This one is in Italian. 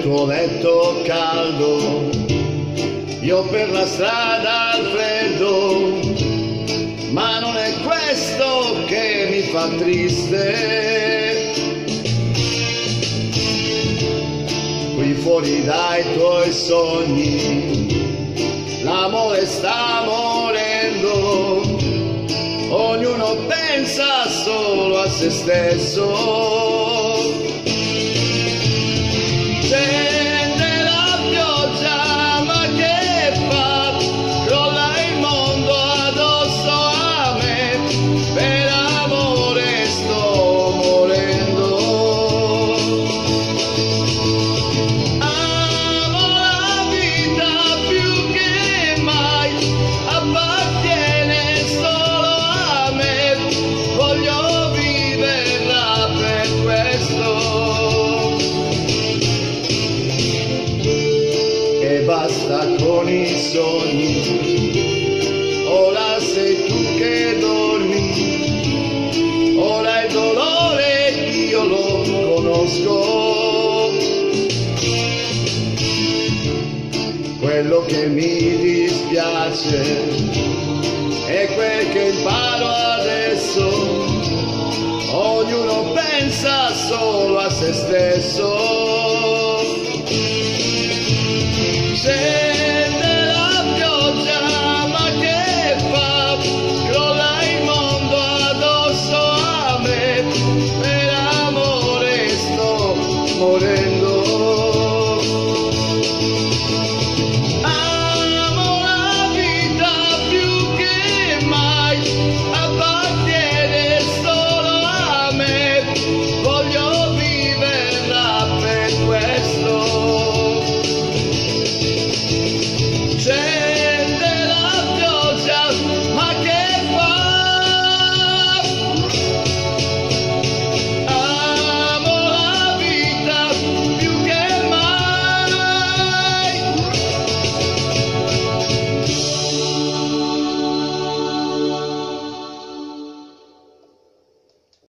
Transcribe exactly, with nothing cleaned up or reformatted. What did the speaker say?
tuo letto caldo, io per la strada al freddo, ma non è questo che mi fa triste. Qui fuori dai tuoi sogni, l'amore sta morendo, ognuno pensa solo a se stesso. Scende la pioggia, ma che fa? Crolla il mondo addosso a me, per amore sto morendo. Amo la vita più che mai, appartiene solo a me, voglio viverla per questo. E basta con i sogni, ora sei tu che dormi, ora il dolore io lo conosco. Quello che mi dispiace è quel che imparo adesso, ognuno pensa solo a se stesso.